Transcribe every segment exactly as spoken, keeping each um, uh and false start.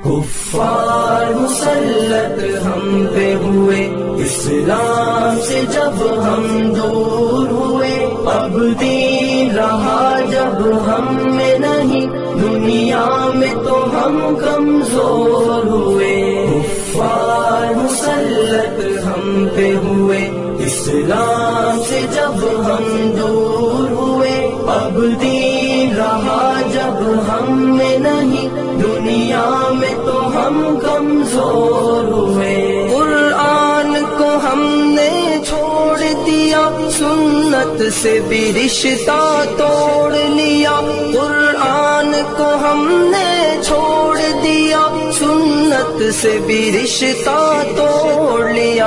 کفار مسلط ہم پہ ہوئے، اسلام سے جب ہم دور ہوئے، اب دین رہا جب ہم میں نہیں، دنیا میں تو ہم کمزور ہوئے۔ کفار مسلط ہم پہ ہوئے، اسلام سے جب ہم دور ہوئے، اب دین رہا جب ہم میں نہیں، دنیا میں تو ہم کمزور ہوئے۔ قرآن کو ہم نے چھوڑ دیا، سنت سے بھی رشتہ توڑ لیا۔ قرآن کو ہم نے چھوڑ دیا، سنت سے بھی رشتہ توڑ لیا۔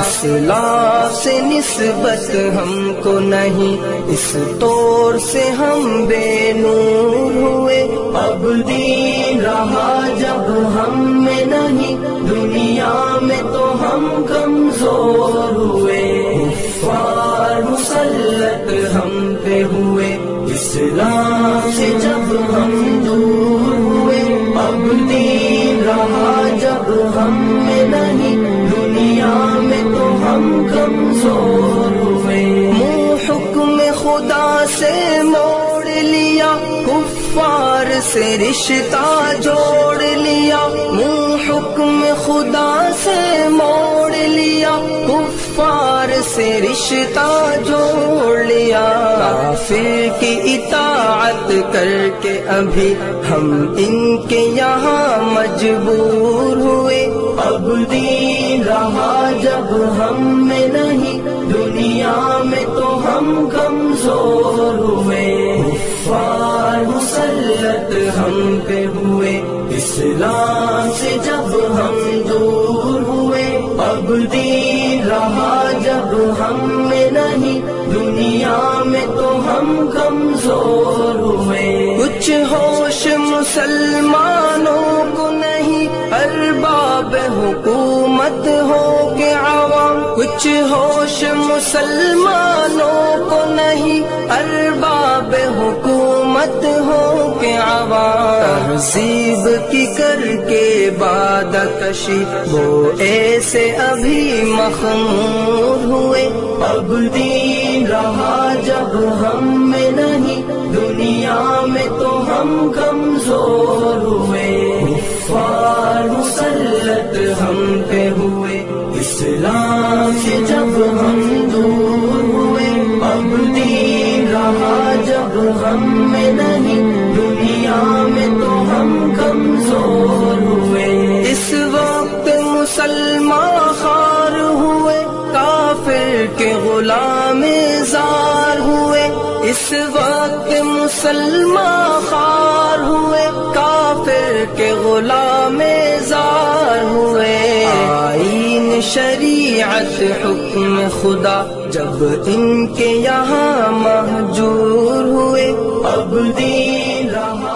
اسلاف سے نسبت ہم کو نہیں، اس طور سے ہم بے نور ہوئے، اب دین رہا جب ہم میں نہیں، دنیا میں تو ہم کمزور ہوئے۔ کفار مسلط ہم پہ ہوئے، اسلام سے جب ہم دور ہوئے، اب دین رہا جب ہم میں نہیں، دنیا میں تو ہم کمزور ہوئے۔ منہ حکم خدا سے موڑ لیا، کفار سے رشتہ جوڑ لیا۔ منہ حکم خدا سے موڑ لیا، کفار سے رشتہ جوڑ لیا۔ کافر کی اطاعت کر کے ابھی ہم ان کے یہاں مجبور ہوئے، اب دین رہا جب ہم میں نہیں، دنیا میں تو ہم کمزور ہوئے۔ کفار مسلط ہم پہ ہوئے، اسلام سے جب ہم دور ہوئے، اب دین رہا جب ہم میں نہیں، دنیا میں تو ہم کمزور ہوئے۔ کچھ ہوش مسلمانوں کو نہیں، ارباب حکومت ہو کے عوام۔ کچھ ہوش مسلمانوں کو نہیں، ارباب حکومت ہو کے عوام۔ تہذیب کی کر کے باد کشی، وہ ایسے ابھی مخمور ہوئے، اب دین رہا جب ہم میں نہیں، دنیا میں تو ہم کمزور ہوئے۔ کفار مسلط ہم پہ ہوئے، اسلام سے جب ہم دور ہوئے، اب دین رہا جب ہم میں نہیں، دنیا میں تو ہم کمزور ہوئے۔ اس وقت مسلمان خوار ہوئے، کافر کے غلام زار ہوئے۔ اس وقت مسلمان خوار ہوئے، کافر کے غلام زار ہوئے۔ آئین شریعت حکم خدا جب ان کے یہاں مہجور ہوئے، اب دین رہا